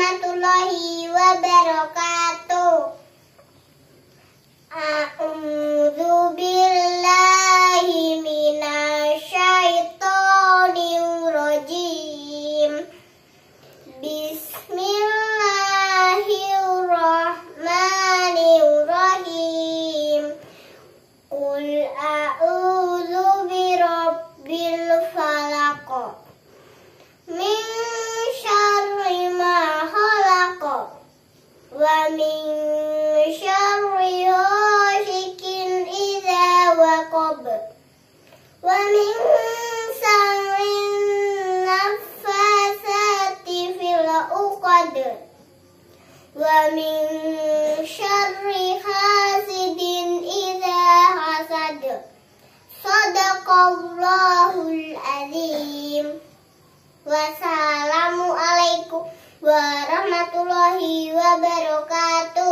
warahmatullahi wabarakatuh. A'udzu billahi minasyaitonir rajim. Bismillahirrahmanirrahim. Qul a'udzu birabbil falaq. Min syarri ma khalaq. Wa min syarri ghasikin idza waqab. Wa min syarri naffasati fil uqad. Wa min syarri hasidin idza hasad. Shadaqallahul azim. Wassalamualaikum warahmatullahi wabarakatuh.